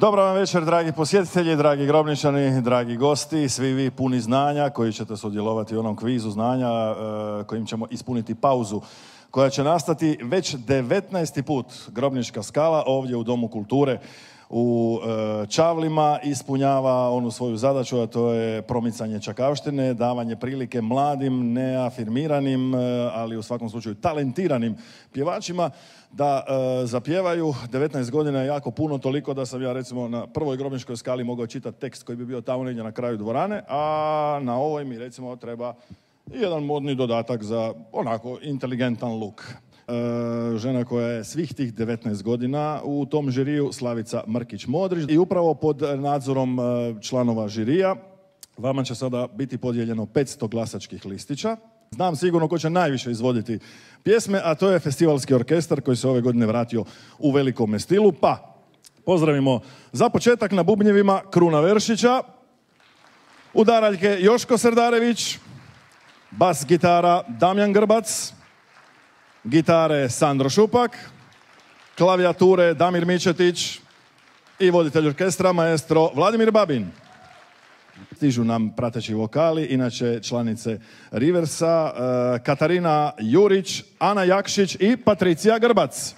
Dobro vam večer, dragi posjetitelji, dragi grobničani, dragi gosti, svi vi puni znanja koji ćete sudjelovati u onom kvizu znanja kojim ćemo ispuniti pauzu koja će nastati već 19. put. Grobnička skala ovdje u Domu kulture u Čavlima ispunjava onu svoju zadaću, a to je promicanje čakavštine, davanje prilike mladim, neafirmiranim, ali u svakom slučaju talentiranim pjevačima da zapjevaju. 19 godina je jako puno, toliko da sam ja recimo na prvoj grobničkoj skali mogao čitati tekst koji bi bio tamo negdje na kraju dvorane, a na ovoj mi recimo treba jedan modni dodatak za onako inteligentan look. Žena koja je svih tih 19 godina u tom žiriju, Slavica Mrkić-Modrić, i upravo pod nadzorom članova žirija vama će sada biti podijeljeno 500 glasačkih listića. Znam sigurno ko će najviše izvoditi pjesme, a to je Festivalski orkestar koji se ove godine vratio u velikome stilu. Pa pozdravimo za početak na bubnjevima Kruna Veršića, udaraljke Joško Srdarević, bas gitara Damjan Grbac, gitare Sandro Šupak, klavijature Damir Mičetić i voditelj orkestra maestro Vladimir Babin. Stižu nam prateći vokali, inače članice Riversa, Katarina Jurić, Ana Jakšić i Patricija Grbac.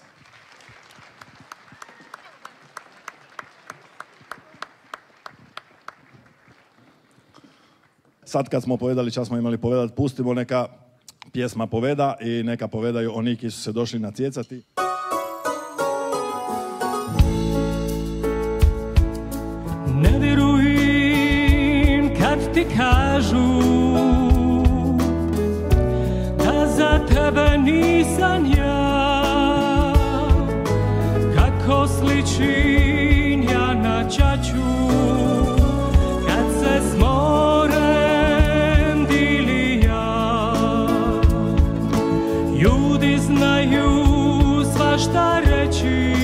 Sad kad smo povedali, čas smo imali povedati, pustimo neka pjesma poveda i neka povedaju oni koji su se došli natjecati. Ne vjerujem kad ti kažu da za tebe nisam ja, kako sličim ja na ćaću kad se s morem dili ja. Ljudi znaju svašta reći,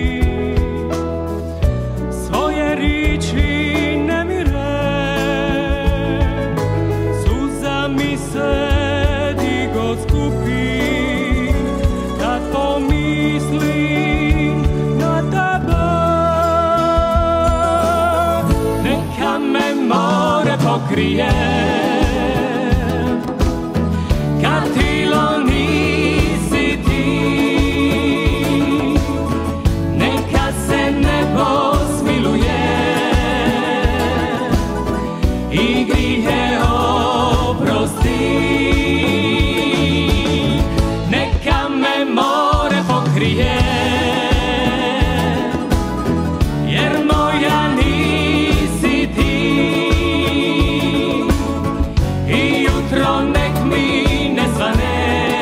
svoje riči ne mire, suza mi se di god skupi kad pomislim na tebe. Neka me more pokrije kad tilo nisi ti, neka se nebo smiluje i grijehe oprosti. Neka me more pokrije jer moja nisi ti i jutro nek mi ne svane,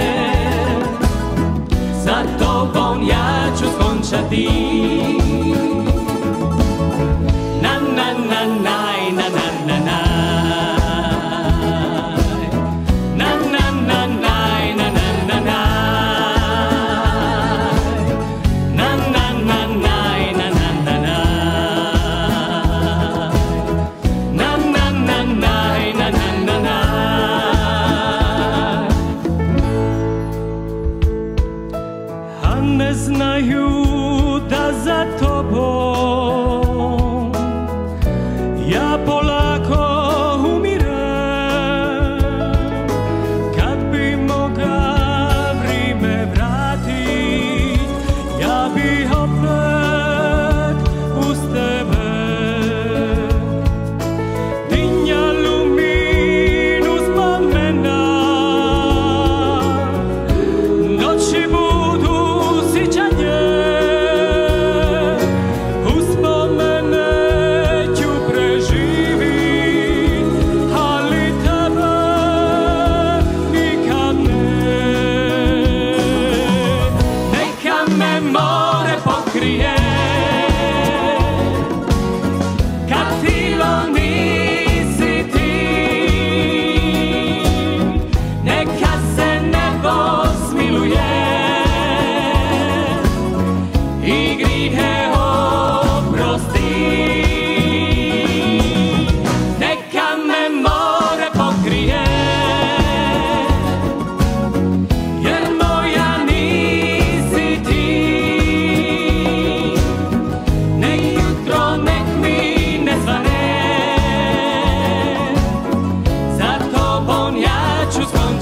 za tobom ja ću skončati. Na na na naj, na na na naj, na na na naj, na na na naj, na na na naj, na na na naj, na na na naj, na na na naj. A ne znaju da za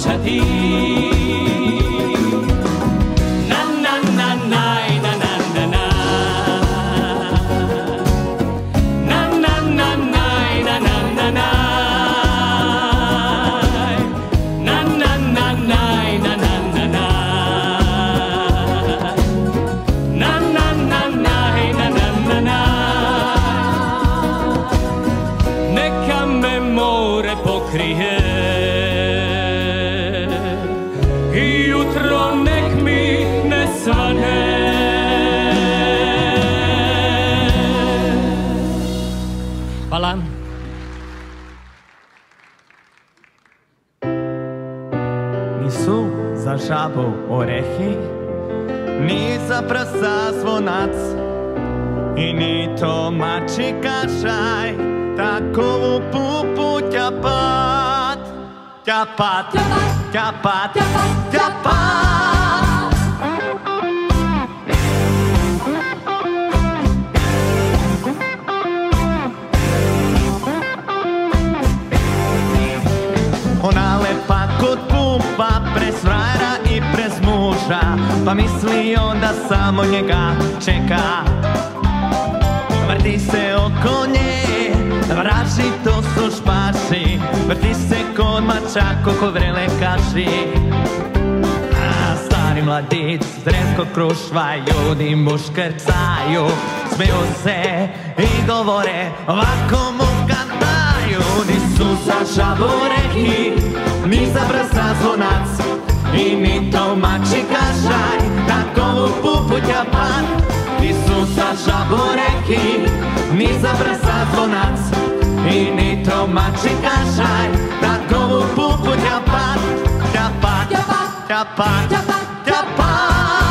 obećati. Na na na naj, na na na na. Na na na naj, na na na na. Na na na naj, na na na na. Na na na naj, na na na na. Neka me more pokrije i jutro nek mi ne svane. Hvala. Nisu za žabu orehi, ni za prsa zvonac, i ni to mači kašaj, takovu pupu ťapat, ťapat, ťapat, ťapat. Ona lepa kod pumpa, prez frajera i prez muža, pa misli onda samo njega čeka. Vrti se oko nje, vraži to su špaši, vrti se kod mačako ko vrele kaši. A stari mladić, drevko krušva, ljudi muškarcaju, smeju se i govore, ovako mu kantaju. Nisu za žabu orehi, ni za prsa zvonac, i ni to mači kašaj, takovu pupu ťapat. Nisu za žabu orehi, ni za prsa zvonac, i ni to mači kašaj, takovu pupu ťapat, ťapat, ťapat, ťapat.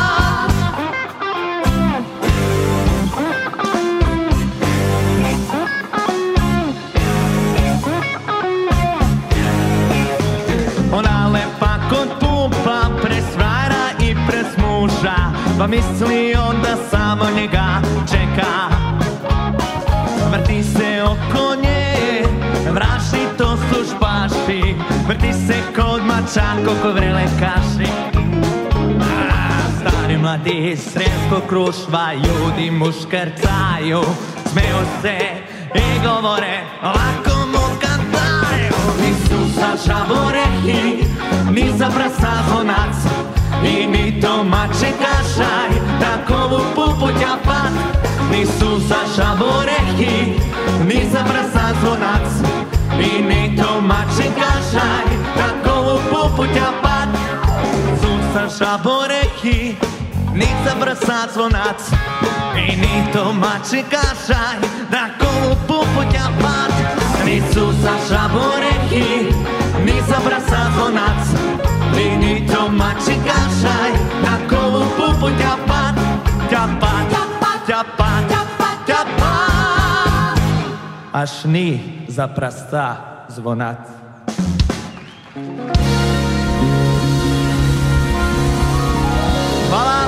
Ona lepa kod pumpa, prez frajera i prez muža, pa misli onda samo njega čeka. Vrti se oko nje, vraši to su špaši, vrti se kod mačako ko vrele kaši. Stari mladić, sremsko krušva, ljudi muškarcaju, smeju se i govore, ovako mu kantaju. Nisu za žabu orehi, ni za prsa zvonac, i ni to mači kašaj, takovu pupu ťapat. Nisu za žabu orehi, ni za prsa zvonac, i ni to mači kašaj, takovu pupu ťapat. Nisu za žabu orehi, ni za prsa zvonac, i ni to mači kašaj, takovu pupu ťapat. Nisu za žabu orehi, ni za prsa zvonac, i ni to mači kašaj, takovu pupu ťapat, ťapat, ťapat, ťapat. Až ni za prsa zvonac. Hvala.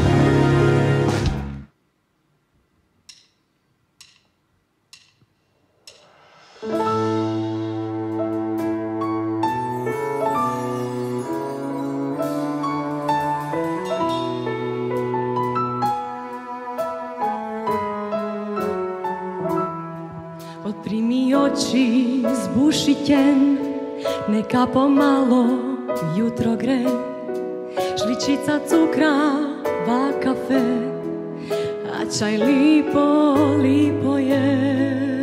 Otri mi oči zbušićen, neka pomalo jutro gre, žličica cukra, va kafe, a čaj lipo, lipo je.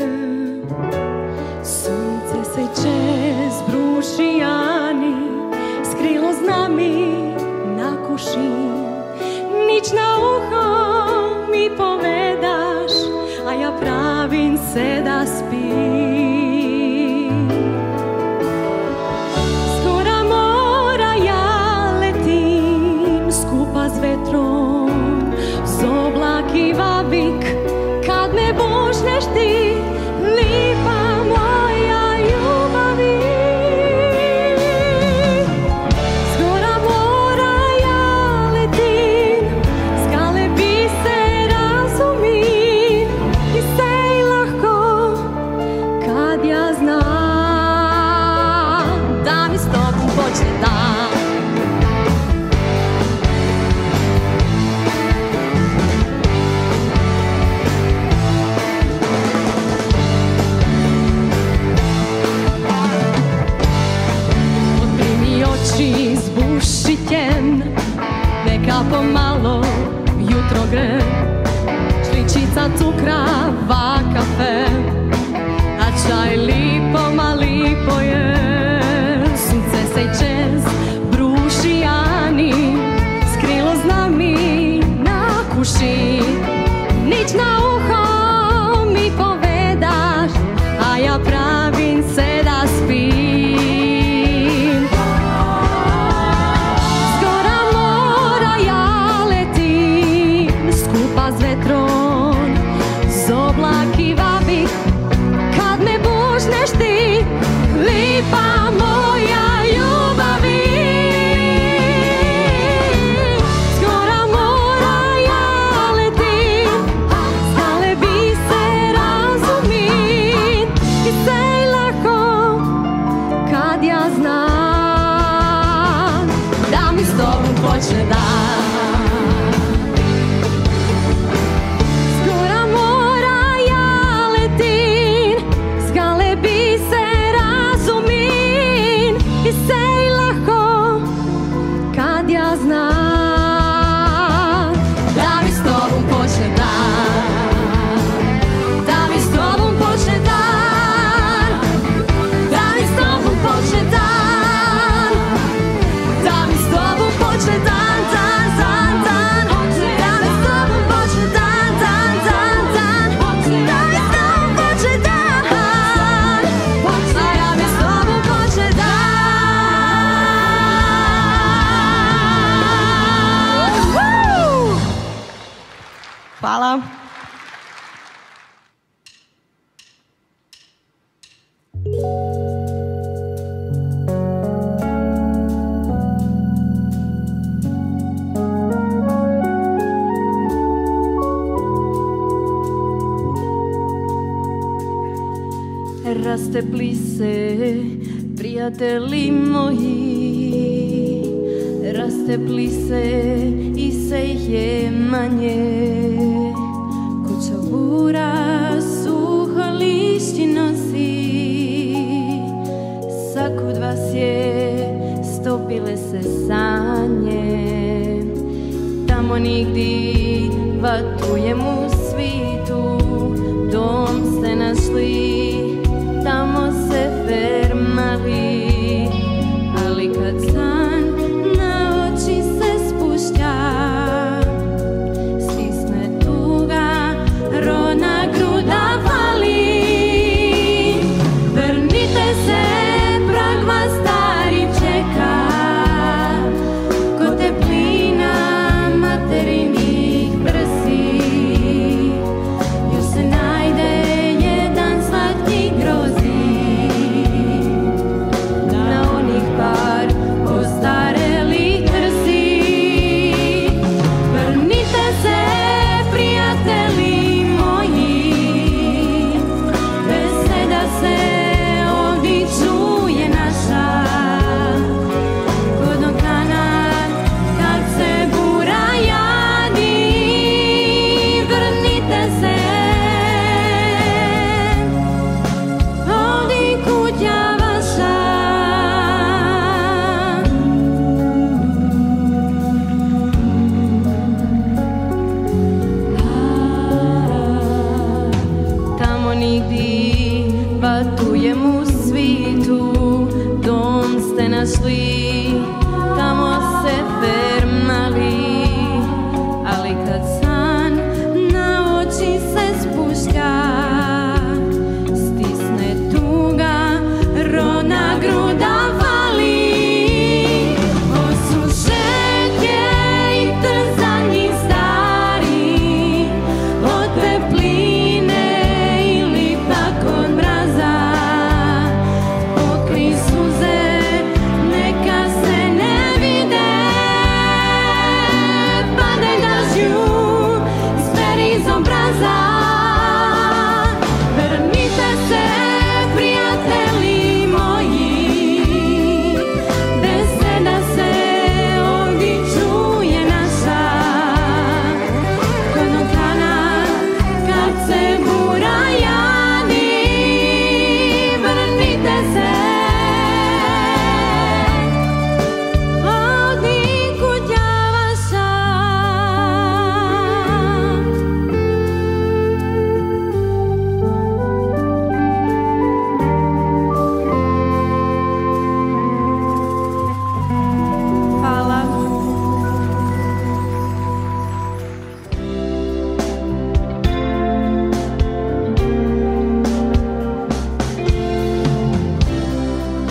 Sunce sejče zbruši Ani, skrilo z nami na kuši, nič na uho mi povedaš, a ja pravim se da spim. Skora mora ja letim, skupa s vetrom, z oblaki vavik, kad me božneš ti, lipa moja ljubavi. Skora mora ja letim, skale se razumim, i sej lahko, kad ja znam da mi s tobom počne dan. sa cukrava kafe, a čaj lipo ma lipo je. Sunce se čez brušijani skrilo z nami na kuši. Nič na uho mi povedaš, a ja pravim se da spim. Zgora mora ja letim, skupa s vetrom, z oblaki vabih, kad me bušneš ti, lipa moja ljubavi. Zgora mora ja letim, skale bi se razumit, i sej lako kad ja znam da mi s tobom počne dan. Zgora mora ja letim, skale bi se razumit, i sej lako kad ja znam da mi s tobom počne dan. Da mi s tobom počne dan. Da mi s tobom počne dan. Da mi s tobom počne dan, dan, dan, dan. Da mi s tobom počne dan, dan, dan, dan. Da mi s tobom počne dan. A ja mi s tobom počne dan. Hvala. Rastepli se, prijatelji moji, rastepli se i se je manje. Kuća bura suho lišći nosi, sakud vas je stopile se sanje. Tamo nigdi vatujem u svitu, dom ste našli, tamo se fermali, ali kad san na oči se spušća, stisne tuga, rona gruda fali. Vrnite se, prag vas stari čeka, ko teplina materinih prsi. Još se najde jedan slatki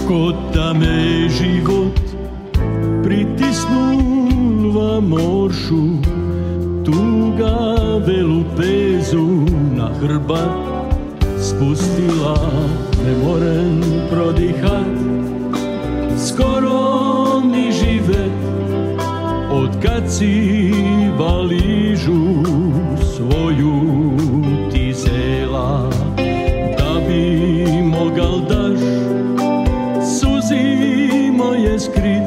Kod da me život pritisnuva moršu, tuga belu pezu na hrbat spustila, ne morem prodihat, skoro mi živet, od kad si valižu svoju ti zela, da bi mogal daš suzi moje skrit,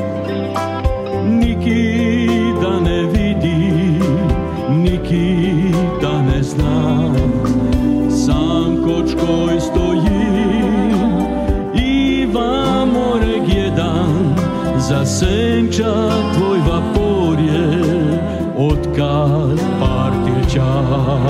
niki da ne vidi, niki da ne zna, sam kočkoj stojim i vam moreg jedan, zasenča tvoj vapor je odkad partilča.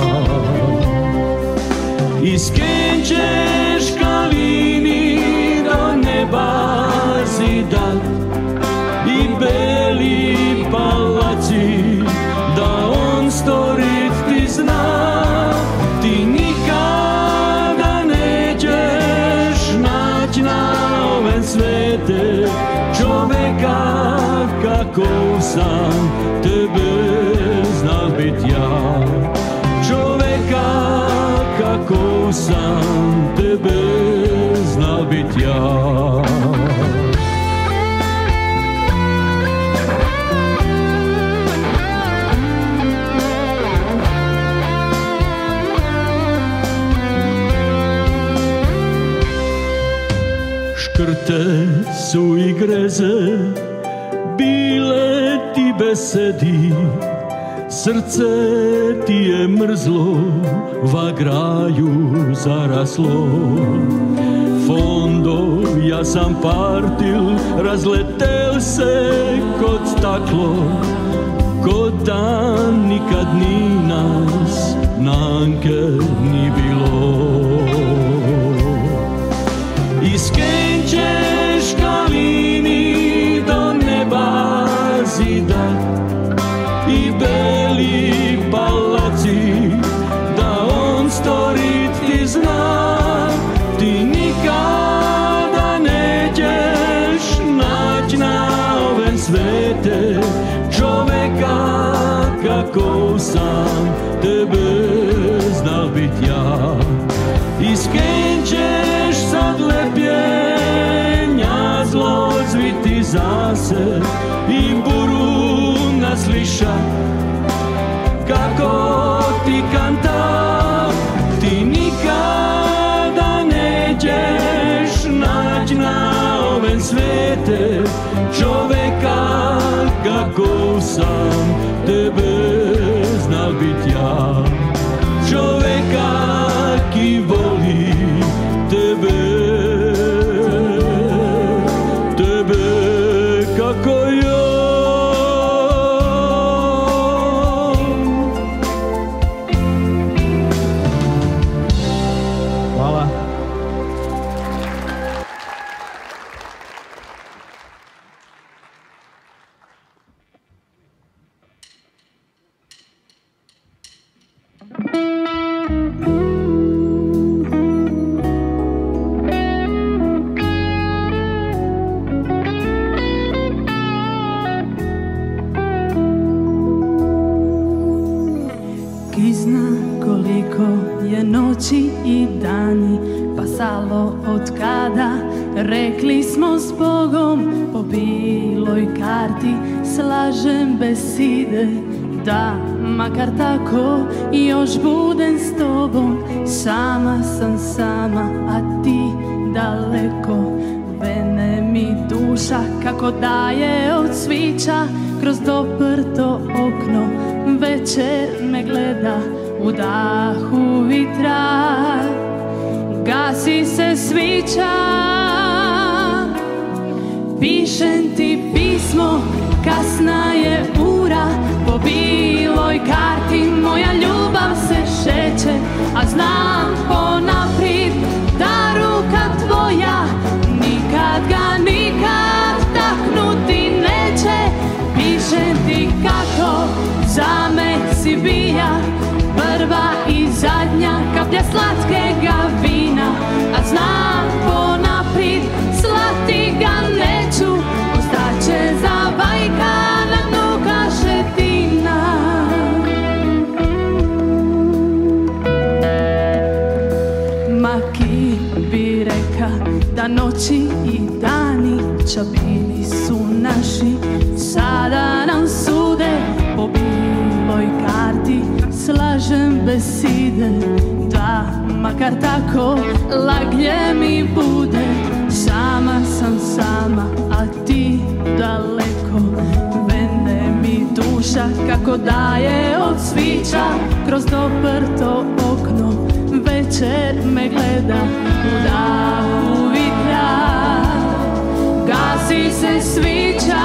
Iskenčeš kalini do neba zidat i beli palaci da on storit ti zna, ti nikada nećeš nać na ove svete čoveka kako sam tebe znal bit ja, čoveka kako sam tebe znal bit ja. Škrte su i greze bile ti besedi, srce ti je mrzlo, va graju zaraslo. Fondo, ja sam partil, razletel se kod staklo, kod dan nikad ni nas, nanke ni bilo. Iskenčeš kalini do neba zidat i beli palaci da on storit ti zna, ti nikada nećeš nać na ove svete čoveka kako sam tebe znal bit ja. Iskenčeš sad lepljenja zlo zviti zase i buru nasliša kako ti kanta, ti nikada nećeš nać na ove svete čoveka kako sam tebe znal bit ja, čoveka ki voli tebe, tebe kako ja. Hvala. Ki zna koliko je noći i dani pasalo od kada rekli smo s Bogom po biloj karti slažem beside da makar tako još budem s tobom, sama sam sama a ti daleko, vene mi duša kako daje od svića kroz doprto okno, večer me gleda u dahu vitra, gasi se svića, pišem ti pismo, kasna je ura, po biloj karti moja ljubav se šeće, a znam ponaprijed da ruka tvoja nikad ga nikad taknuti neće. Pišem ti kako za me si bija prva i zadnja kaplja slatkega vina, a znam ponaprijed slati duša bili su naši, sada nam sude po biloj karti, slažem beside, da makar tako laglje mi bude. Sama sam sama, a ti daleko, vene mi duša kako daje od svića, kroz doprto okno večer me gleda, u dahu vitra gasi se svića.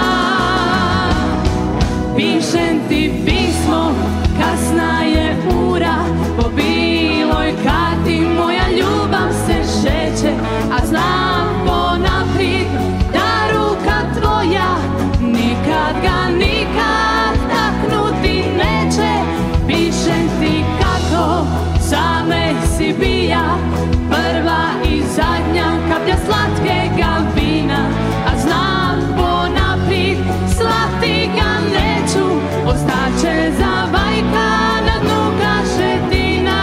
Pišem ti pismo, kasna je ura, po biloj karti moja ljubav se šeće, a znam ponaprijed da ruka tvoja nikad ga nikad taknuti neće. Pišem ti kako za me si bija, prva i zadnja kaplja slatkega vina, a znam ponaprijed slati ga neću, ostaće za vajka na dnu kašetina.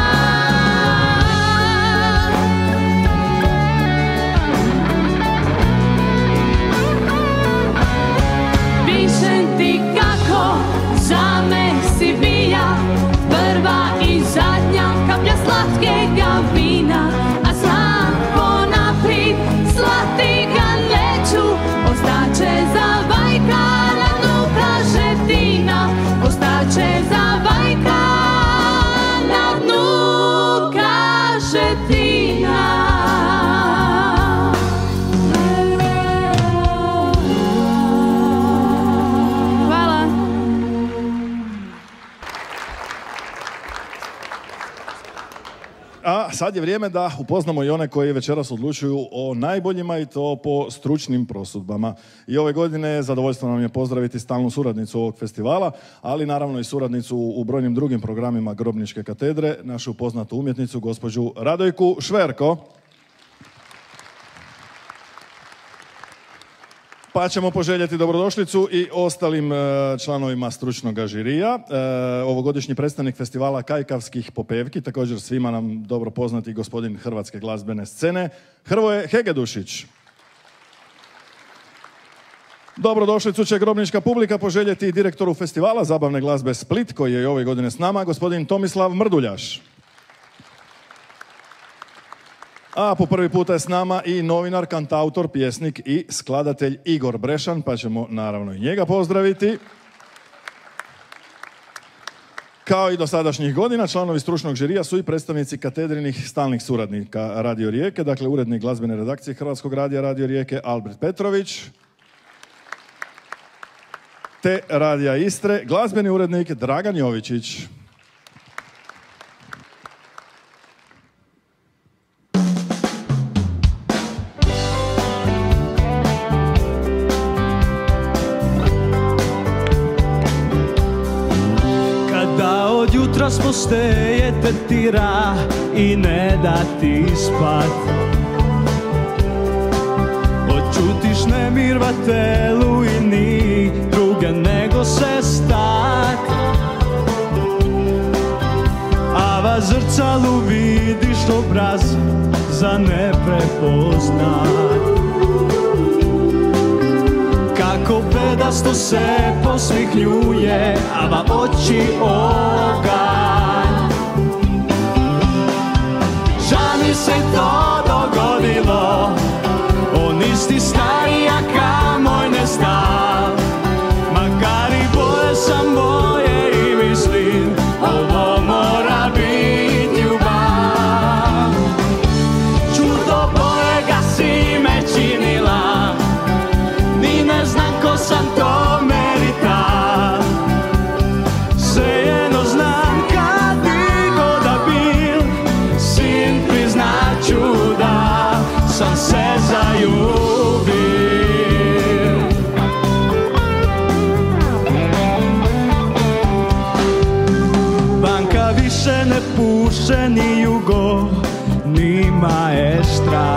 Pišem ti kako za me si bija, prva i zadnja kaplja slatkega vina, a znam ponaprijed slati ga neću, ostaće za vajka na dnu kašetina, ostaće za vajka na dnu kašetina. Hvala. A sad je vrijeme da upoznamo i one koji večeras odlučuju o najboljima, i to po stručnim prosudbama. I ove godine zadovoljstvo nam je pozdraviti stalnu suradnicu ovog festivala, ali naravno i suradnicu u brojnim drugim programima Grobničke katedre, našu poznatu umjetnicu, gospođu Radojku Šverko. Pa ćemo poželjeti dobrodošlicu i ostalim članovima stručnog žirija. Ovogodišnji predstavnik festivala Kajkavskih popevki, također svima nam dobro poznati gospodin hrvatske glazbene scene, Hrvoje Hegedušić. Dobrodošlicu će grobnička publika poželjeti i direktoru festivala zabavne glazbe Split, koji je i ove godine s nama, gospodin Tomislav Mrduljaš. A po prvi puta je s nama i novinar, kantautor, pjesnik i skladatelj Igor Brešan, pa ćemo naravno i njega pozdraviti. Kao i do sadašnjih godina, članovi stručnog žirija su i predstavnici katedrinih stalnih suradnika Radio Rijeke, dakle urednik glazbene redakcije Hrvatskog radija Radio Rijeke Albert Petrović, te Radija Istre, glazbeni urednik Dragan Jovičić. Smo steje te tira i ne da ti spat, očutiš nemir va telu i ni druge nego se stat, a va zrcalu vidiš obraz za ne prepoznat, kako bedasto se posmihljuje, a va oči oganj. Žal mi se to dogodilo, on isti starija ka moj ne stal, makar i boje sam boje i mislim, ovo mora bit ljubav. Čudo bojega si me činila, ni ne znam ko sam to merita, svejedno znam kad bi god da bil, sin priznaću da sam se zaljubil. Banka više ne puše ni jugo, ni maestra,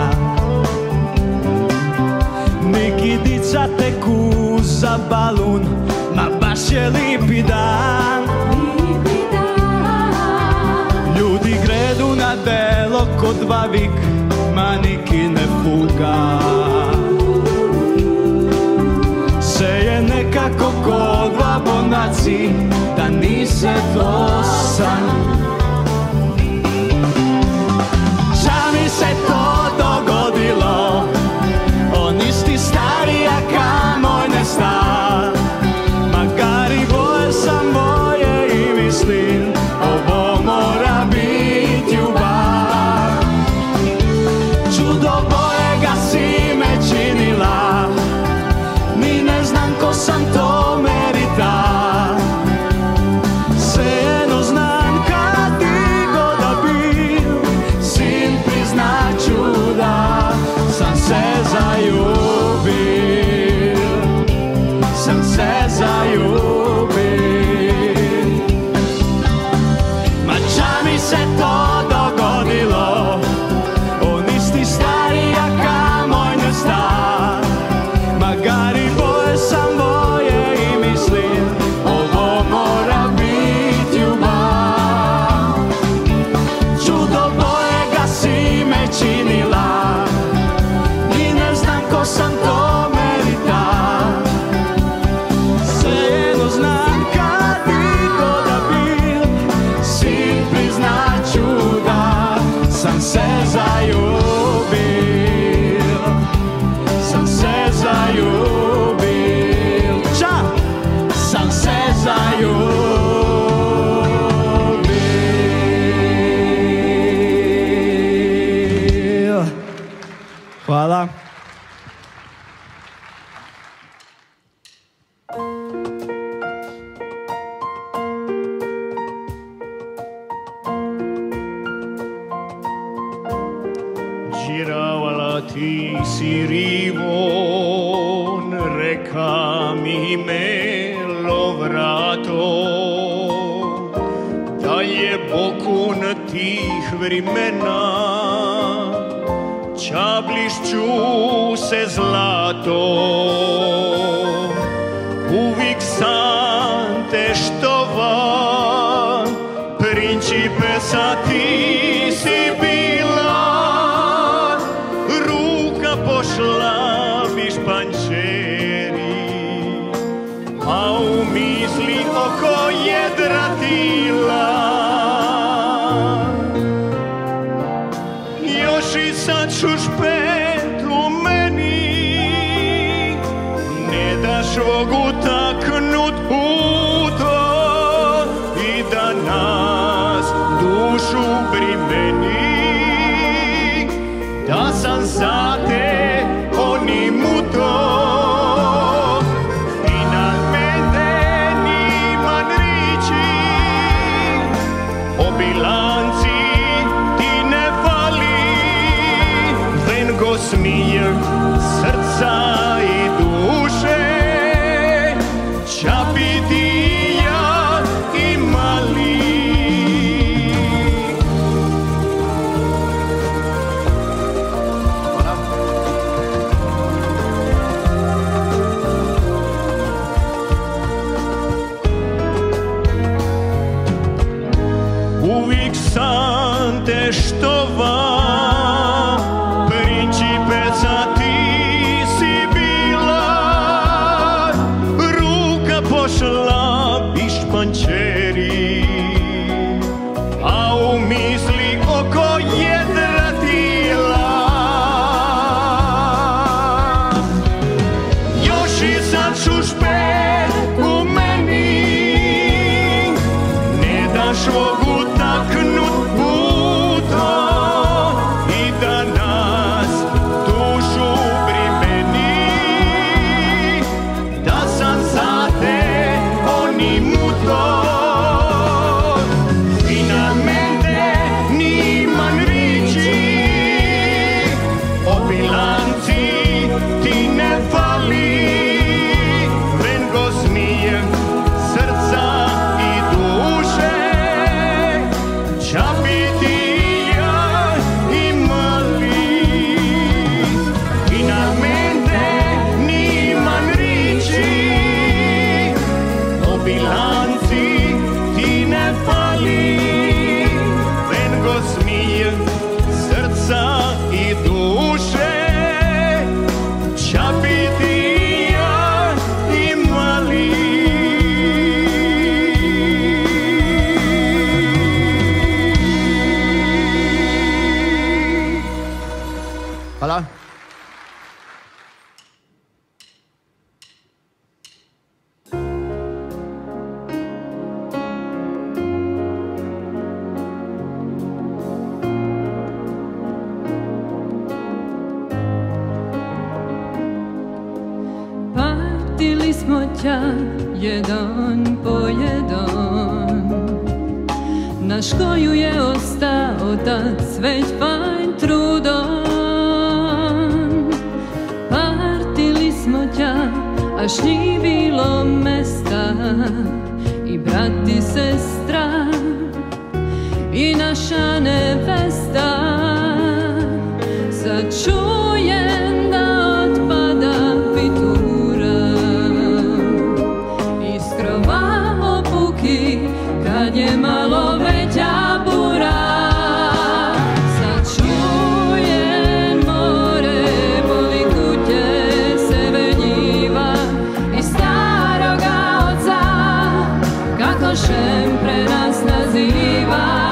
Nikidica teku za balun, ma baš je lipi dan. Ljudi gredu na delo kod vavik, ma niki ne fuga. si, da ni se to san. Ča mi se to dogodilo, on isti stari, a kamoj ne star. Magari boje sam moje i mislim, ovo mora bit ljubav. Čudo bojega si me činila, ni ne znam ko sam to merita. Svejedno znam kad ti god da bil, sin priznaću da sam se zaljubil. Sam se zaljubil. Ma ča mi se to dogodilo, on isti stari, a kamoj ne star. Magari boje sam boje i mislim, ovo mora bit ljubav. Čudo bojega si me činila, ni ne znam ko sam to merita. Svejedno znam kad ti god da bil, sin priznaću da sam se zaljubil. Sam se zaljubil. Ča? Sam se zaljubil. Hvala. Giravala ti si rivon, reka mi melo vrato, da je bokun tih vrimena, ča blišću se zlato. Uvijek sam te štovan, principesa ti si bila, ruka pošla viš pančeri, a u misli oko jedra tila. Još i sad čuš petlu meni, ne daš vogu taknut u to, i da nas dušu brimeni, da sam za te onim u to. I na mene niman riči, Partili smo ťa jedan po jedan. Na škoju je ostao otac već fajn trudom. Partili smo ťa, až ní bilo mesta, i brat i sestra, i naša nevesta. Sad čujem da otpada pitura, iz krova opuki kad je malo veća bura. Sad čujem more, boli kuće sebe njiva i staroga oca, kako šempre nas naziva.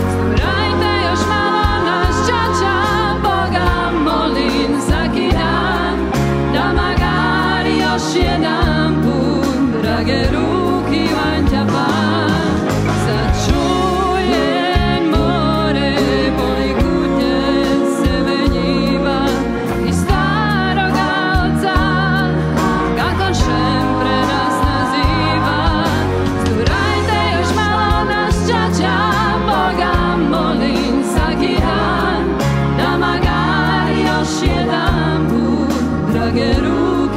Jedan put, drage ruki Vanja Pan. Sad čujem more, boli kutnje sebe njiva i staroga oca, kako šempre nas naziva. Sturajte još malo naš čača, Boga molim svaki dan, da magari još jedan put, drage ruki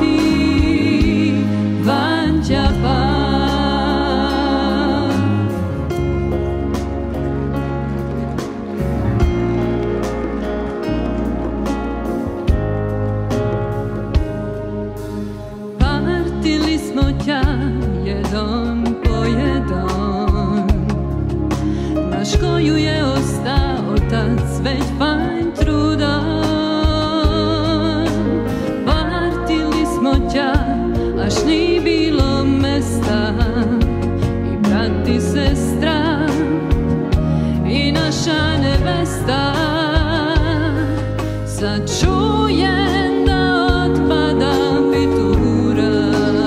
jedan po jedan. Na škoju je ostao otac već fajn trudan. Partili smo ťa, až ní bilo mesta, i brat i sestra, i naša nevesta. Sad čujem da otpada pitura,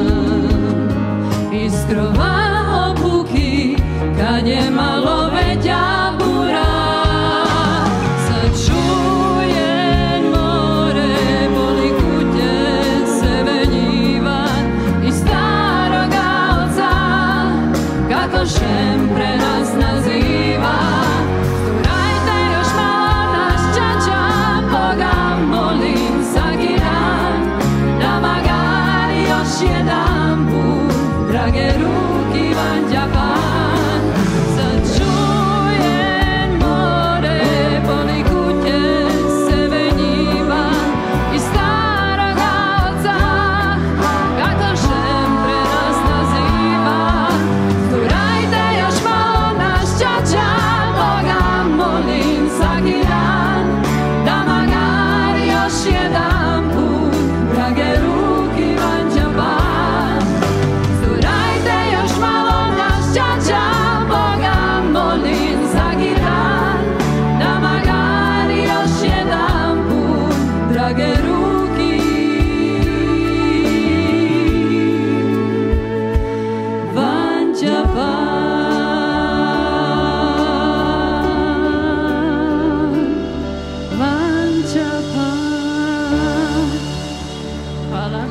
iz krova opuki kad je malo veća bura. Sad čujem more, boli kutnje sebe njiva i staroga oca, kako šempre nas naziva. Sturajte još malo naš čača, Boga molim svaki dan, da magari još jedan put, drage ruki Vanja Pan. Sad čujem more, boli kutnje sebe njiva i staroga oca, kako šempre nas naziva. Sturajte još malo naš čača, Boga molim svaki dan, da magari još jedan put, drage ruki Vanja Pan. Sturajte još malo naš čača, Boga molim svaki dan, da magari još jedan put, drage ruki Vanja Pan. Vanja Pan. Hvala.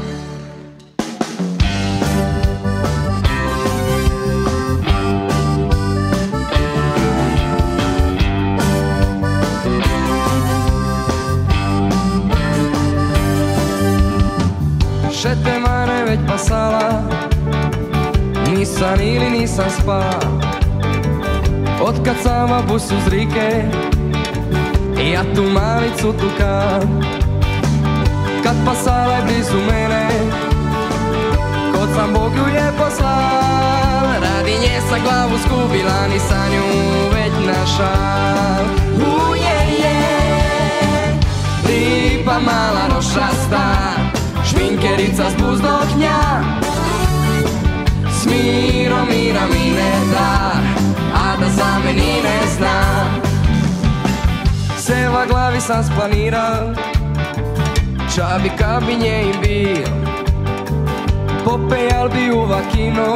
Šete mare već pasala, nisam ili nisam spa. Otkad sama busu z rike, ja tu malicu tukam. Kad pasala je blizu mene, kod sam Bog ju je poslal. Radi nje sam glavu skubila, ni sa nju već našal. Lipa mala rošasta, šminkerica s buzdohnja, s mirom mira mi ne da, a da za meni ne zna. Seva glavi sam splaniral, ča bi kad bi nje i bil. Popejal bi u vakino,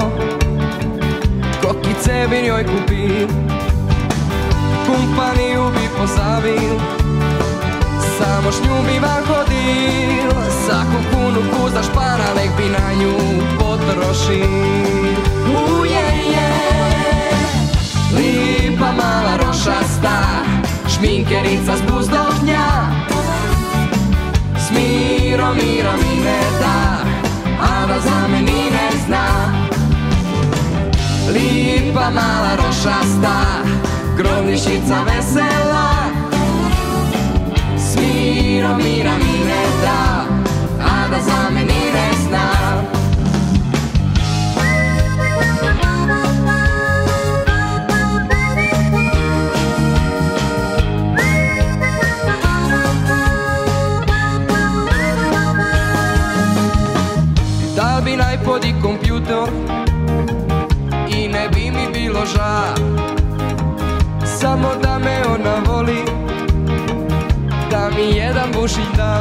kokice bi njoj kupil. Kumpaniju bi pozavil, samo s nju bi van hodil. Svaku kunu kuza špara, nek bi na nju duši. Lipa mala rošasta, šminkerica z buzdohnja, s mirom mi ne da, a da za meni ne zna. Lipa mala rošasta, grobničica vesela, s mirom mi ne da, a da za meni ne zna. Da bi najpodi kompjuter i ne bi mi bilo ža, samo da me ona voli, da mi jedan bušilj da.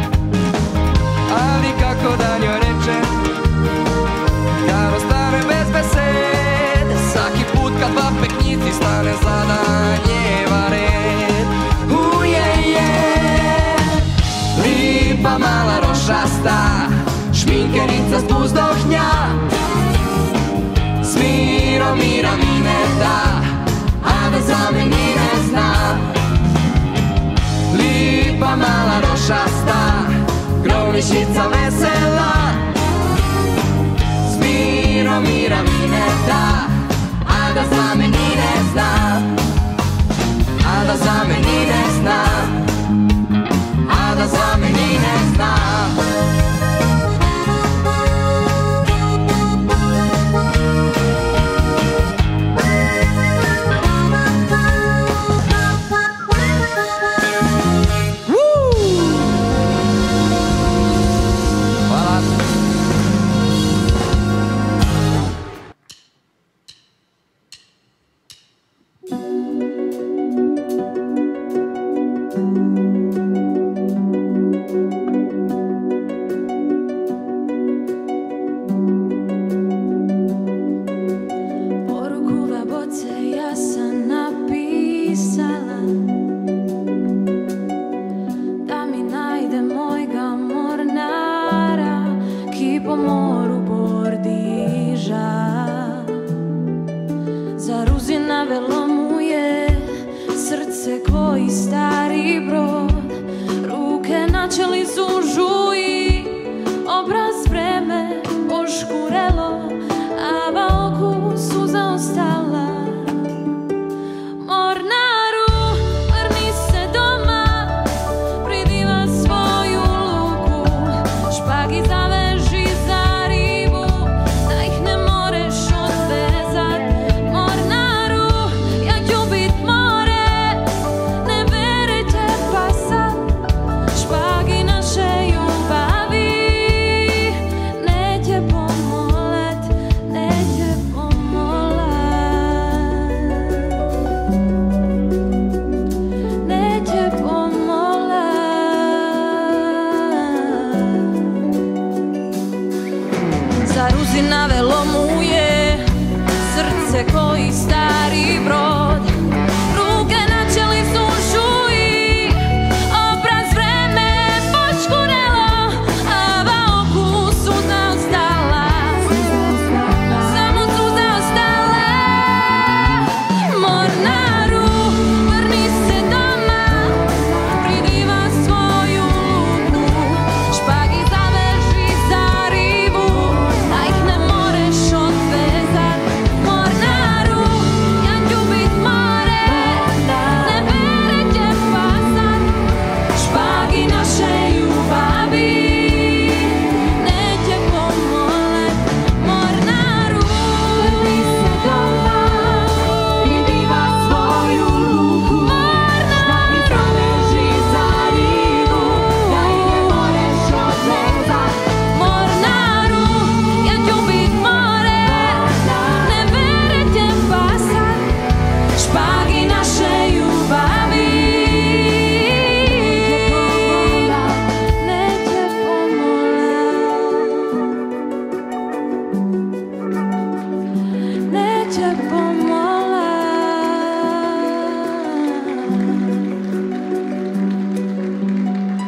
Ali kako da njoj reče, kad ostane bez besed, svaki put kad dva peknjici stane zadanjeva red. Lipa mala rošasta, šminkerica z buzdohnja, s mirom mira mi ne da, a da za meni ne zna. Lipa mala rošasta, grobničica vesela, s mirom mira mi ne da, a da za meni ne zna, a da za meni ne zna, a da za meni ne zna.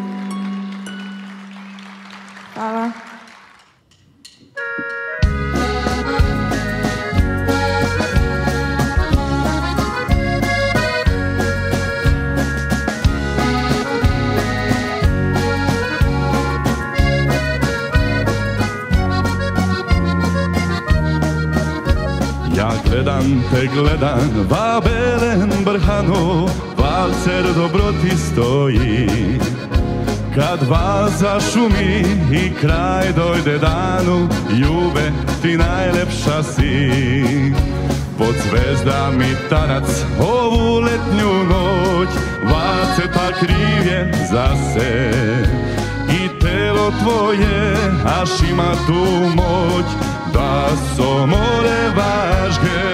Hvala. te gledam, va Belen Brhanu, valcer dobro ti stoji. Kad vas zašumi i kraj dojde danu, ljube ti najlepša si. Pod zvezdami tanac ovu letnju noć, vaceta kriv je za se. I telo tvoje až ima tu moć, da so more važge.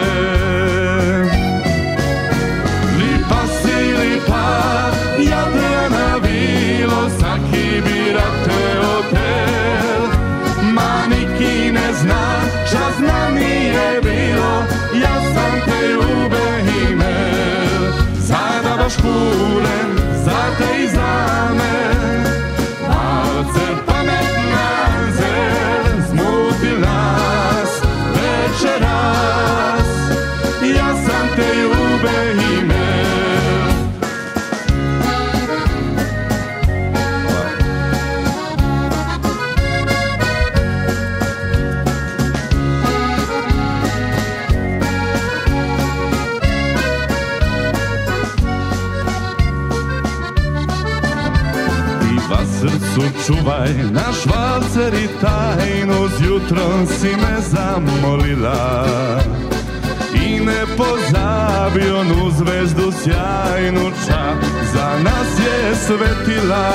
Lipa si lipa, Jadrana vilo, saki birate hotel. Ma niki ne zna, čas nam nije bilo, ja sam te ljube imel. Sada baš kurem, za te i za me. Valcer pametna zel, zmutil nas večeras. Ja sam te ljube imel. Srcu čuvaj naš valcer i tajnu, s jutrom si me zamolila. I ne pozabi onu zvezdu sjajnu, ča za nas je svetila.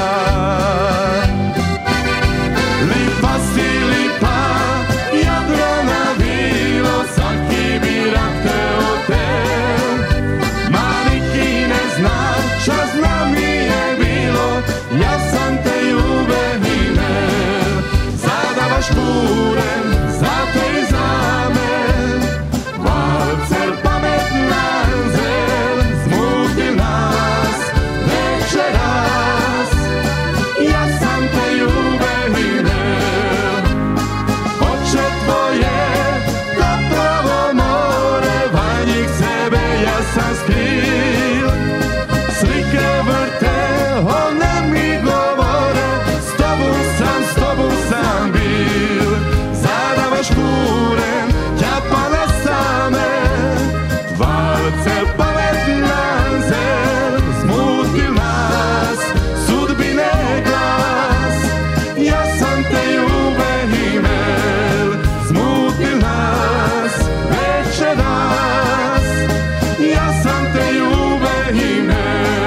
Lipa si lipa, Jadrana vilo, svaki bira te hotel. Ma niki ne zna, čas nam nije bilo, ja sam te ljube imel. Sada baš kurem, za te i za me. Valcer pametna zel, zmutil nas večeras. Ja sam te ljube imel. Oče tvoje, zapravo more, van njih sebe ja sam skril. Slike vrte, one mi govore, s tobom sam bil. Sada baš kurem, ćapa na same. Valcer pametna zel, zmutil nas sudbine glas. Ja sam te ljube imel, zmutil nas večeras. Ja sam te ljube imel.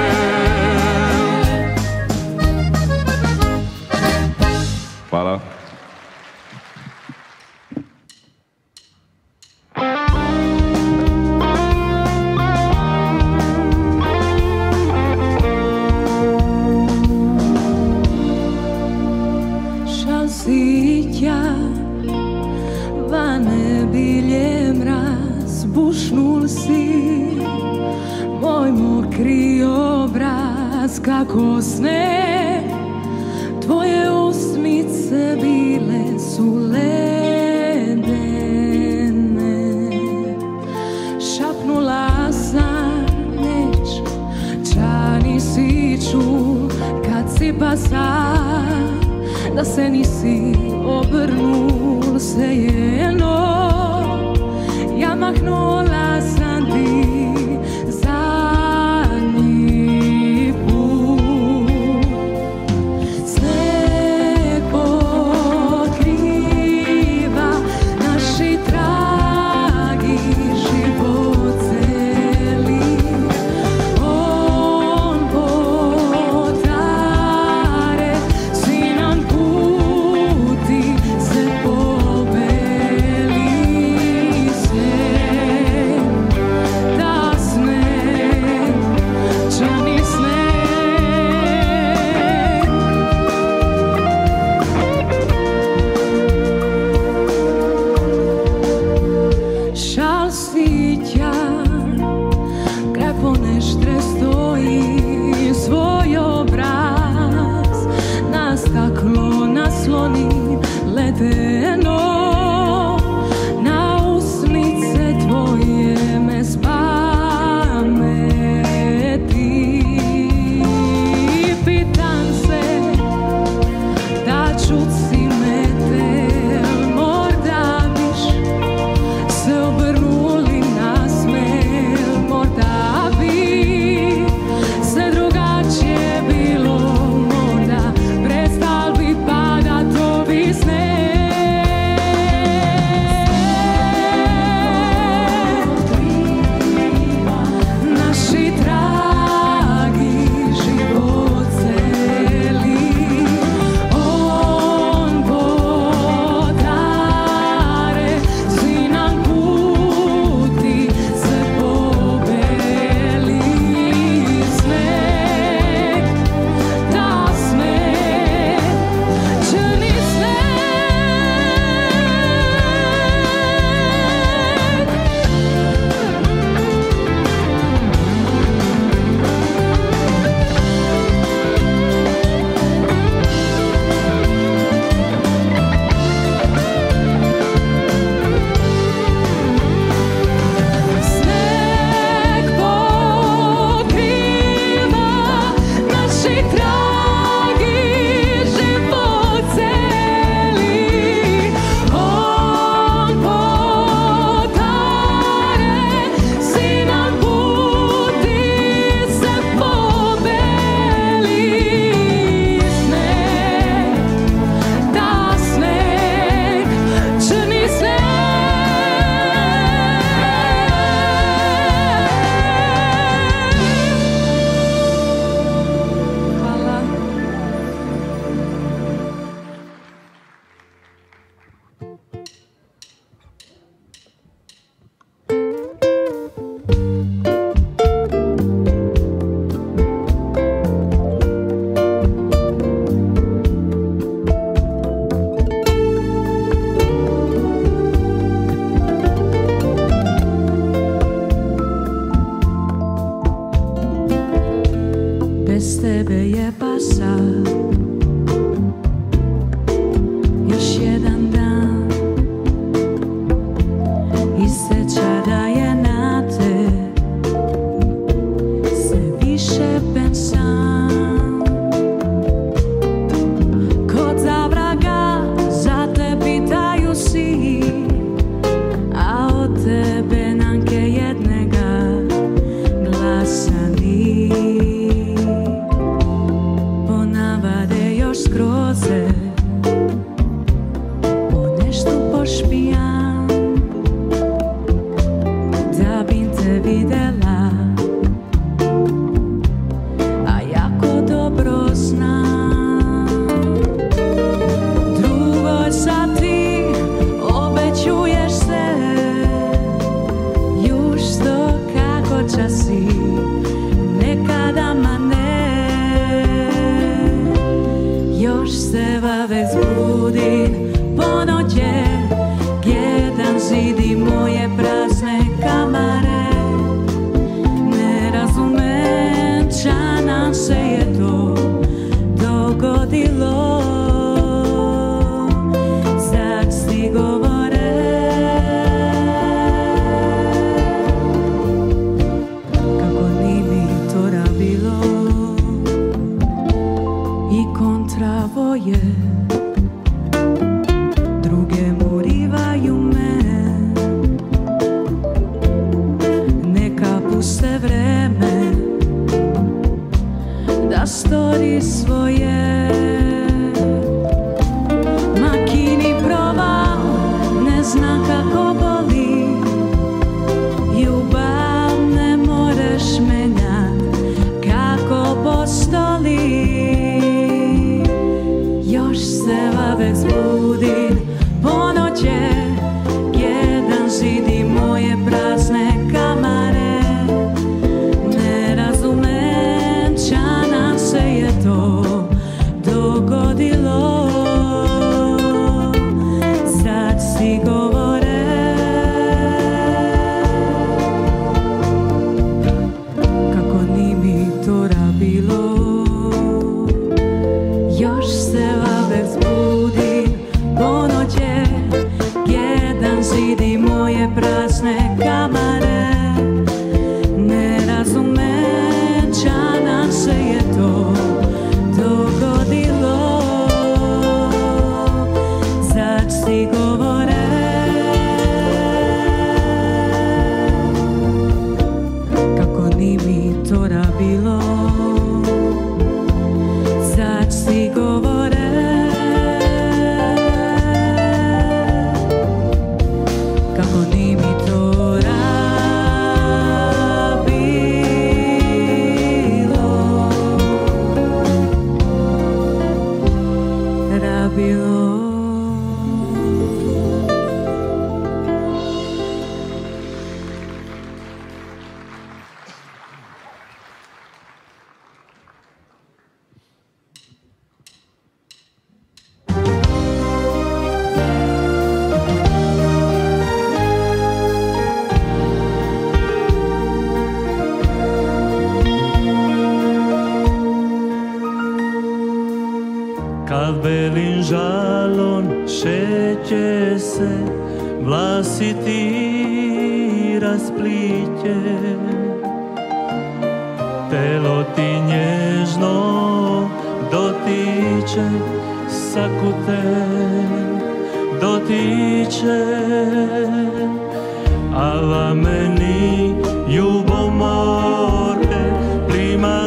Hvala. Šal si tja, vane bilje mraz, bušnul si moj mokri obraz, kako sneg. Tvoje usmice bile su ledene. Šapnula sam neć, ča nisi čul, kad si pasa, da se nisi obrnul svejedno. Ja mahnula sam ti zadnji put. Sneg pokriva naši tragi, život celi. On potare, svi nam puti se pobeli. Sneg zbudim po noće, jedan zid i moje prazne kamare. Ne razumem ča nam se je to dogodilo. Zać si govore kako ni mi to rabilo i kontravo je. Druge murivaju me, neka puste vreme da stori svoje. Makini provao, ne zna kako boli, ljubav ne moreš menjat kako postoli. Još se vavek zbudim po noće, jedan zid i moje prazne kamare. Ne razumem ča nam se je to dogodilo. Sad si govore kako ni mi to rabilo. Još se vavek zbudim po noće, jedan zid i moje prazne kamare. Ne razumem ča nam se je to dogodilo. Zać si govore kako ni mi to rabilo. Zać si govore kako ni mi to rabilo. Kad belin žalon šeće se, vlasi ti raspliće, telo ti nježno dotiče, sakute dotiče, ala meni ljubomore prima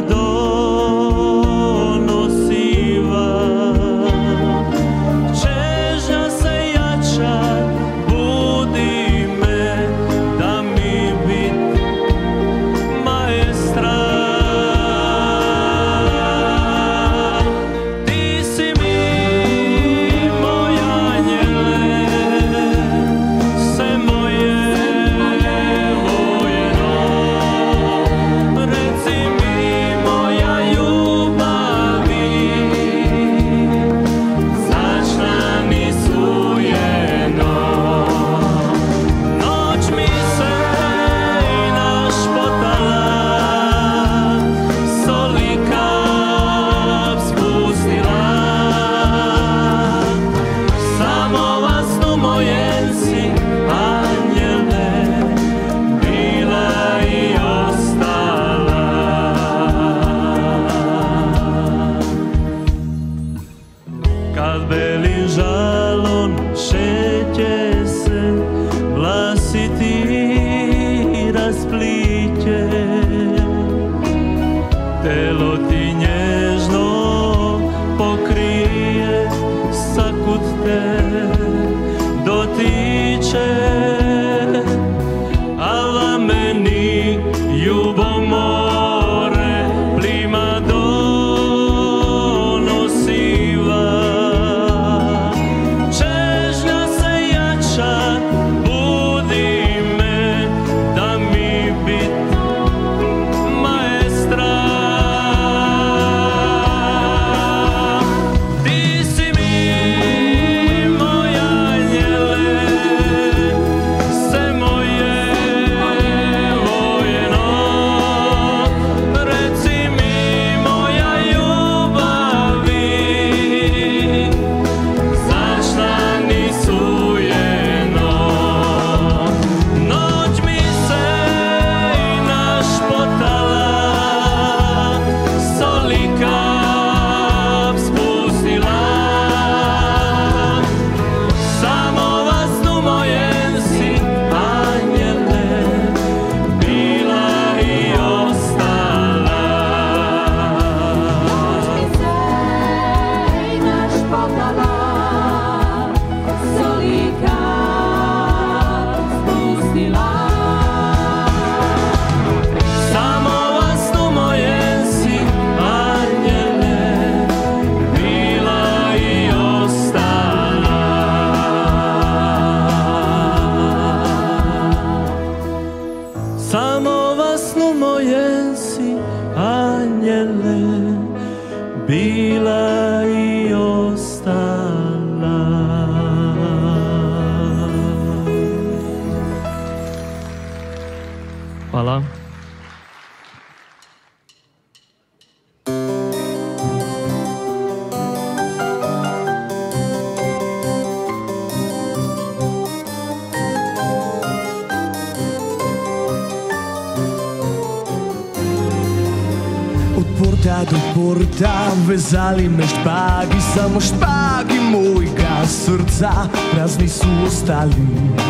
do porta vezali me špagi, samo špagi mojega srca prazni su ostali,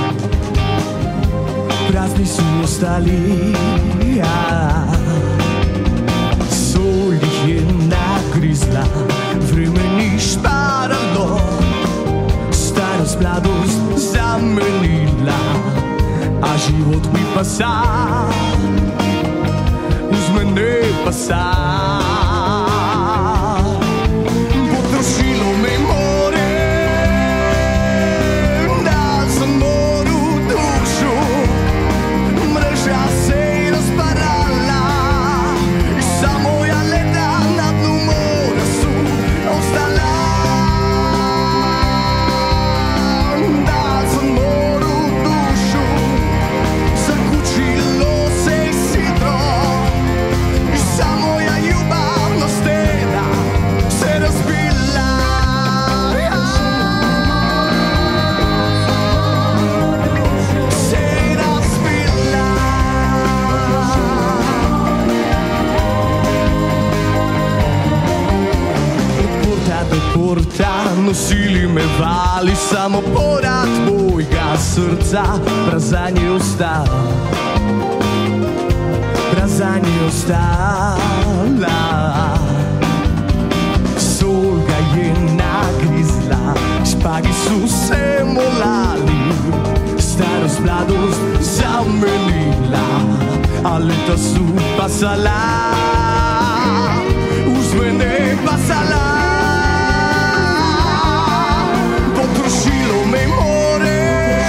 prazni su ostali. Sol ih je nagrizla, vreme ni šparalo, starost mladost zamenila, a život mi pa sad uz mene pa sad. Potrošilo me more, dal sam moru dušu, mreža se rasparala i samo ja leda na dnu mora su ostala. Dal sam moru dušu, zakučilo se sidro i samo ja ljubavna stena se razbila. Se razbila. Od porta do porta nosili me vali, samo porat mojega srca prazan je ostal, prazan je ostala. Sol ga je nagrizla, špagi su se molali, starost mladost zamenila, a leta su pasala, uz mene pasala. Potrošilo me more,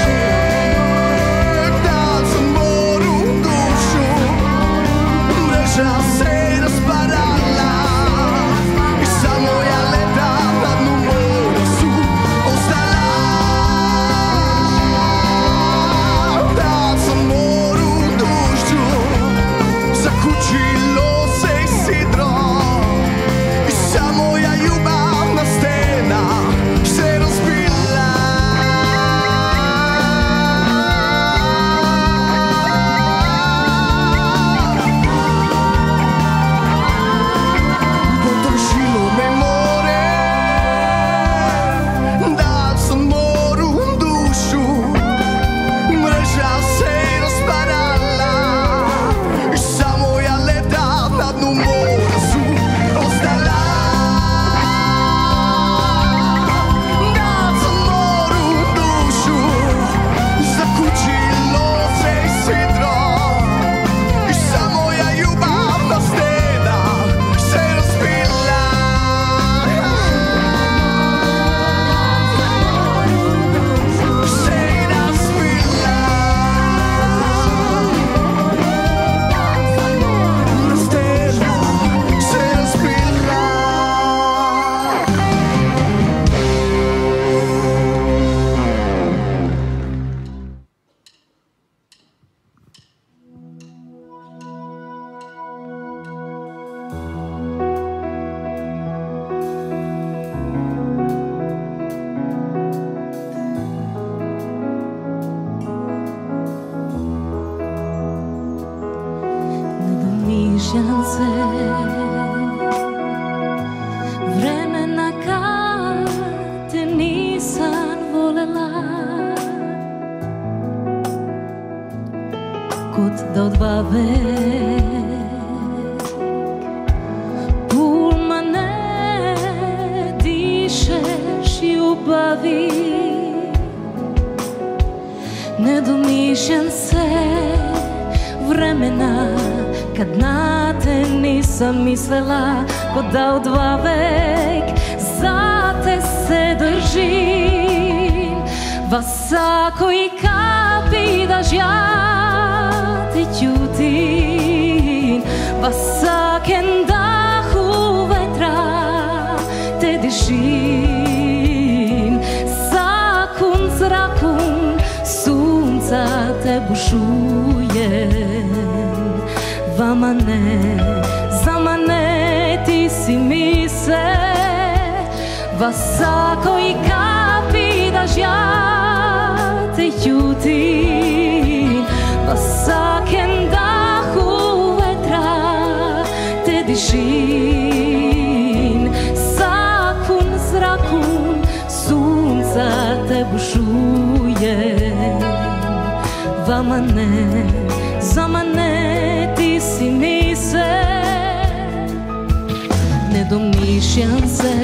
dal sam moru dušu, mreža se rasparala i samo ja leda na dnu mora su ostala. Dal sam moru dušu, zakučilo se sidro i samo ja ljubavna stena se razbila. Potrošilo me more, dal sam moru dušu, mreža se rasparala i samo ja leda na dnu mora su ostala. Dal sam moru dušu, zakučilo se sidro i samo ja ljubavna stena se razbila. Se razbila. Stena se razbila. Ne domišljam se vremena kad te nisam volela, kod da odbave pulmane dišeš ljubavi. Ne domišljam se vremena kad na te nisam mislila, kod da odvavek za te se držim. Vasakoj kapi dažja te ćutim, vasaken dahu vetra te dišim. Sakun zrakun sunca te bušujem, vama ne, za mane ti si mi se. Vasakoj kapi dažja te ćutim, vasaken dahu vetra te dišim. te bušuje. Vama ne, zama ne, ti si mi se. Ne domišljam se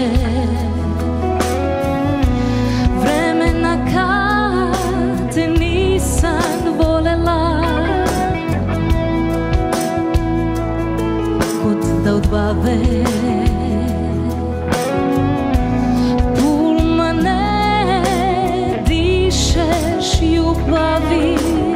vremena kad te nisam volela. Kod da odbave pulmane dišeš ljubavi.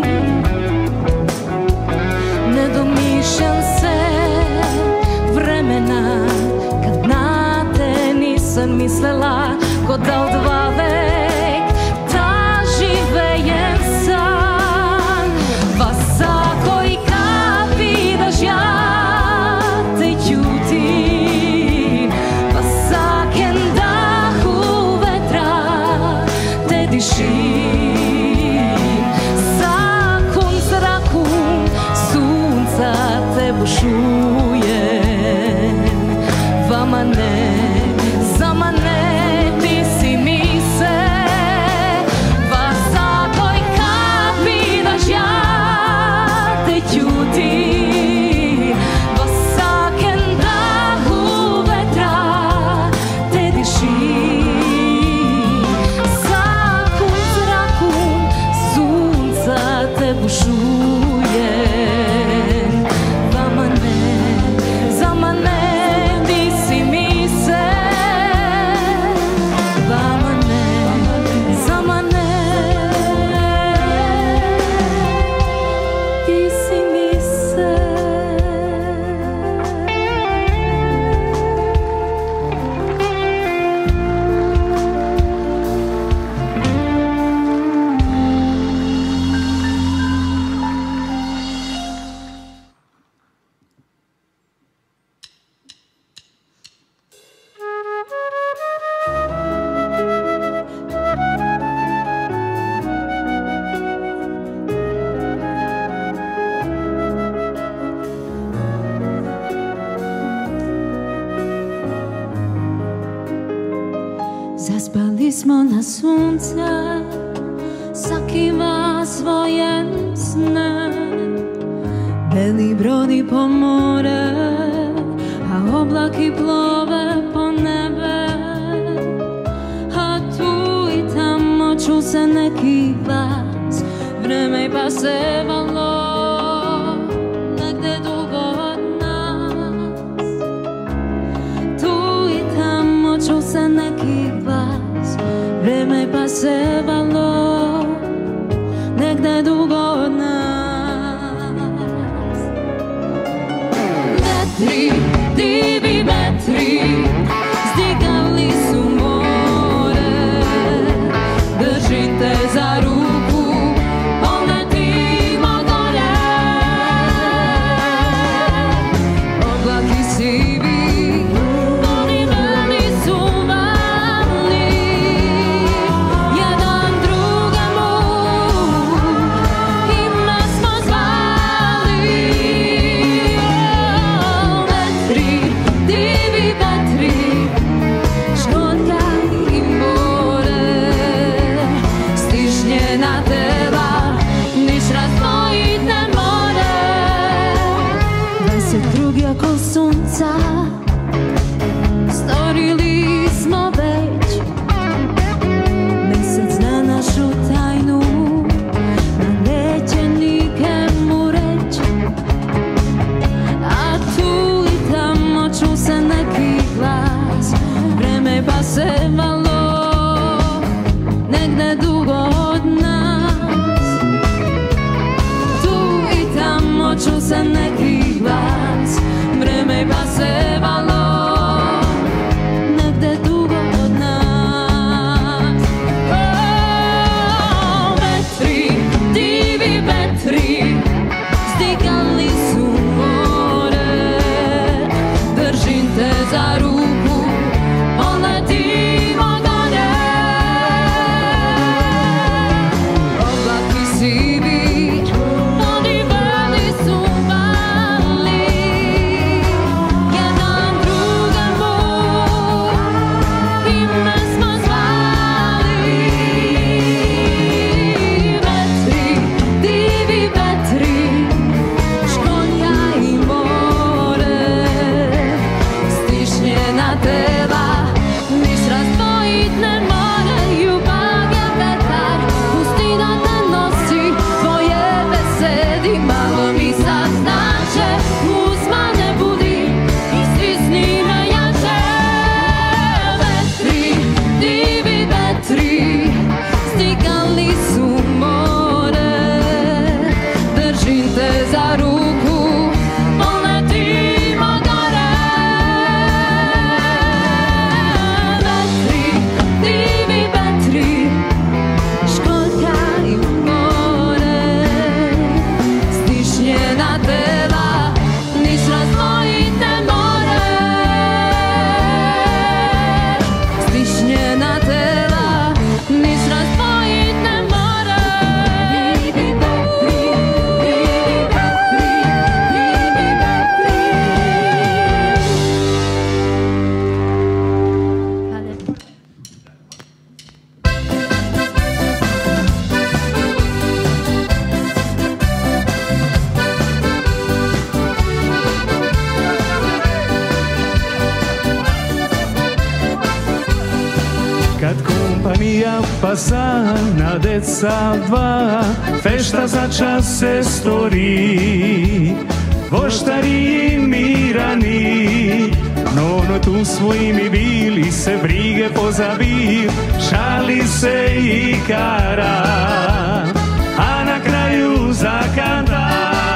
Ne domišljam se vremena kad na te nisam mislila. Ko da odvavek da živejem sam. Vasako i kapi dažja te ćutim. Vasaken dahu vetra te dišim. Zakon zrakum sunca te bušuje. Vama ne, zama ne, ti si mi se. Vasakoj kapi dažja te ćuti. Vasaken dahu vetra te diši. Zakon zrakum sunca te bušuje. Vama ne, zama ne, ti si mi se. Vama ne, zama ne, ti si mi se. Zaspali smo na sunce, sakiva svoje sne. Beli brodi po more, a oblaki plove po nebe. A tu i tamo ču se neki glas, vreme pa se valo negde dugo od nas. Tu i tamo ču se neki glas, vreme pa se valo negde dugo od nas. Vetri, divi vetri, stigali su more. Držite za ruku, poletimo gore. Oblaki sivi, poniveli su vali. Jedan drugemu ime smo zvali. Vetri, divi vetri, škotka i more. Stižnjena tela, niš razdvojit ne more. 22 oko sunca, stvorili smo već. Mesec zna našu tajnu, ma neće nikemu reć. A tu i tamo ču se neki glas, vreme pa se valo negde dugo od nas. Tu i tamo ču se neki glas, vreme pa se valo negde dugo od nas. O, vetri, divi vetri, stigali su more. Držim te za ruku, poletimo gore. Oblaki sivi, poniveli su vali. Jedan kompanija, pa sana deca dva, fešta za čas se stori. Voštari i mirani, no tu svojimi bili se brige pozabi, šali se i kara, a na kraju zakanta.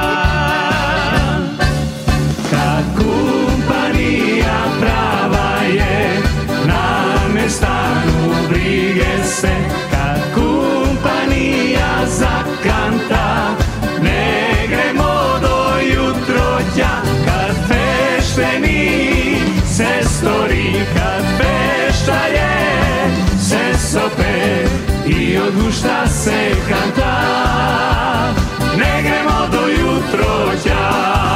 Kad kompanija prava je, na nestanu brige se, kad kompanija zakanta, ne gremo do jutroća, kad fešteni se stori, kad fešta je se sope i od gušta se kanta, ne gremo do jutroća.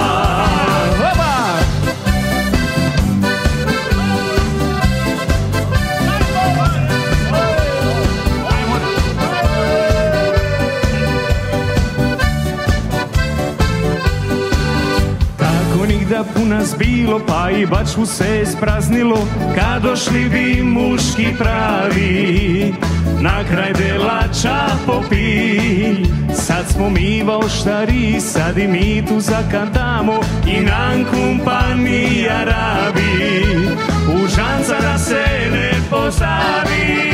Pun nas bilo, pa i bačvu se ispraznilo, kad došli bi muški pravi, na kraj delača popilj. Sad smo mi voštari, sad i mi tu zakantamo, i nam kompanija rabi, u žanca da se ne pozavi.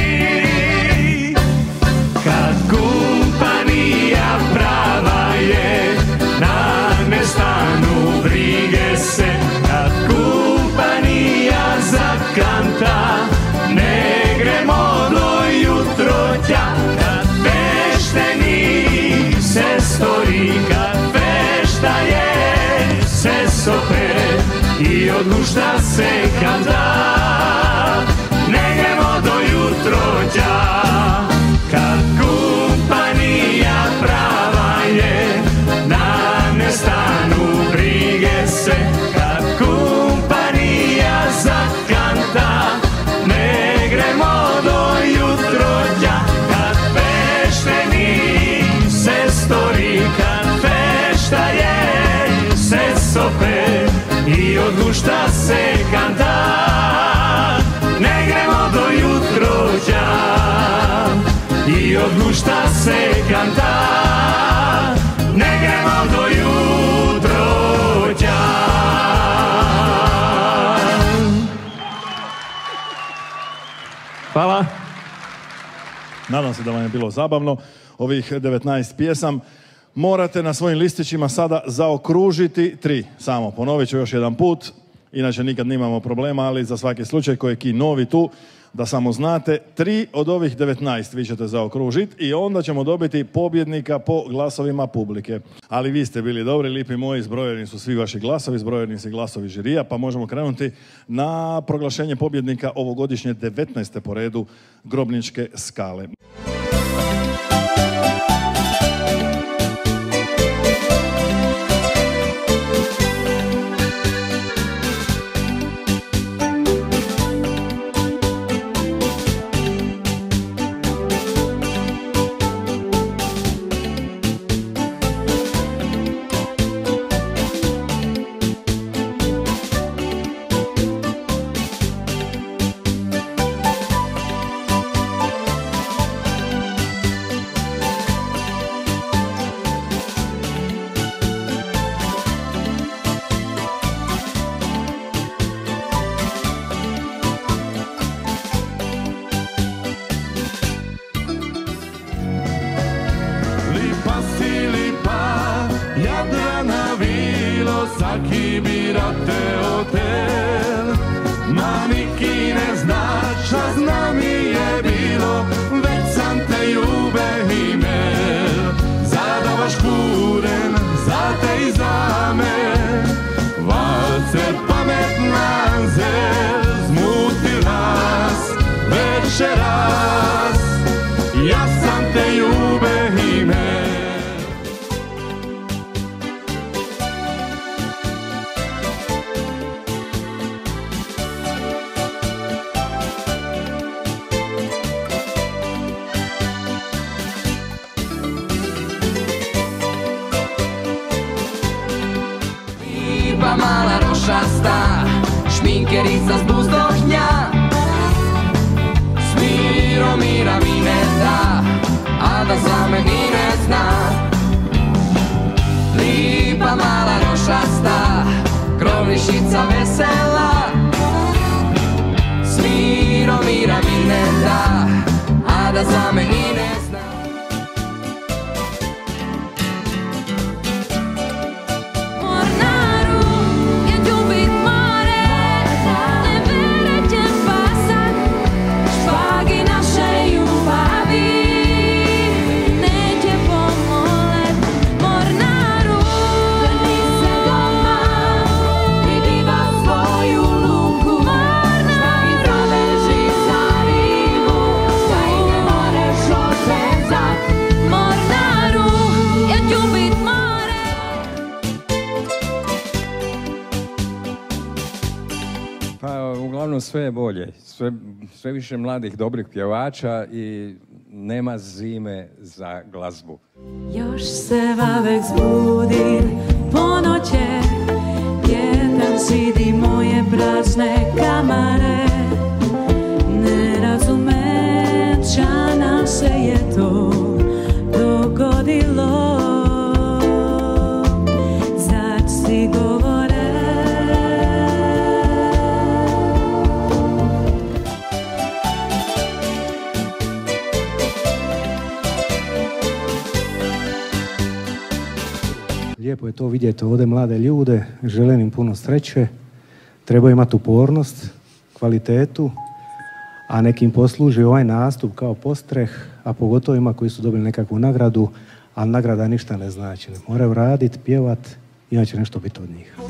Kad kompanija prava je, na nestanu brige se, kad kompanija zakanta, ne gremo do jutroća, kad fešteni se stori, kad fešta je se sope i od gušta se kanta, ne gremo do jutroća. Kad kompanija prava je, na nestanu brige se, kad kompanija zakanta, ne gremo do jutroća, kad fešteni se stori, kad fešta je se sope i od gušta se kanta, ne gremo do jutroća, i od gušta se kanta, ne gremo do jutroća. Hvala. Nadam se da vam je bilo zabavno. Ovih 19 pjesam morate na svojim listićima sada zaokružiti 3. Samo ponovit ću još jedan put, inače nikad nimamo problema, ali za svaki slučaj koji je ki novi tu, da samo znate, 3 od ovih 19 vi ćete zaokružiti i onda ćemo dobiti pobjednika po glasovima publike. Ali vi ste bili dobri, lipi moji, zbrojeni su svi vaši glasovi, zbrojeni su glasovi žirija, pa možemo krenuti na proglašenje pobjednika ovogodišnje 19. po redu Grobničke skale. Svaki birate hotel, ma niki ne znaš, a zna mi je bilo, već sam te ljube imel. Zadavaš kuren, za te i za me, valcer pametna zel, zmuti nas večeras, ja sam te ljube imel. Mala rošasta, šminkerica z buzdohnja, s Miromira da za me ni ne zna. Uglavnom sve je bolje, sve više mladih dobrih pjevača i nema zime za glazbu. Još se vavek zbudim po noće, jedan sidi moje prazne kamare. Ne razumem ča nam se je to dogodilo, zar si govore. Lijepo je to vidjeti ovdje mlade ljude, želim im puno sreće, treba imati upornost, kvalitetu, a nekim posluži ovaj nastup kao postreh, a pogotovo ima koji su dobili nekakvu nagradu, ali nagrada ništa ne znači. Moraju raditi, pjevati, inače nešto biti od njih.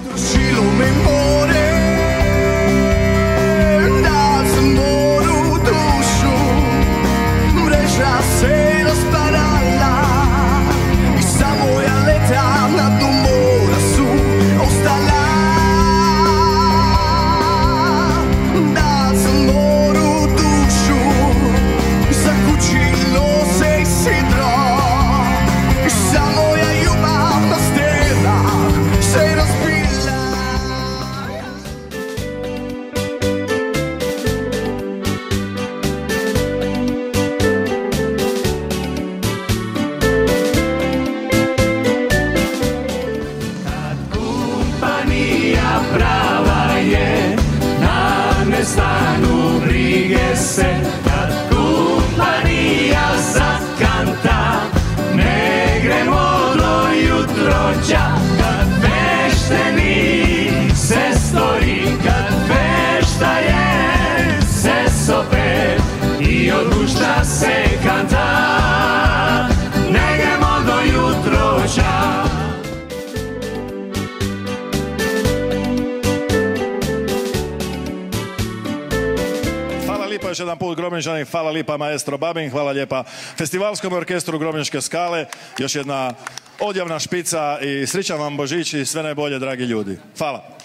Stanu brige se kad kumpanija zakanta, ne gre modro jutroća, kad vešteni se stori, kad vešta je se sope i odgušta se kanta, ne gre modro jutroća. Još jedan put Grobničani, hvala lijepa maestro Babin, hvala lijepa Festivalskom orkestru Grobničke skale, još jedna odjavna špica i srećan vam Božić i sve najbolje dragi ljudi. Hvala.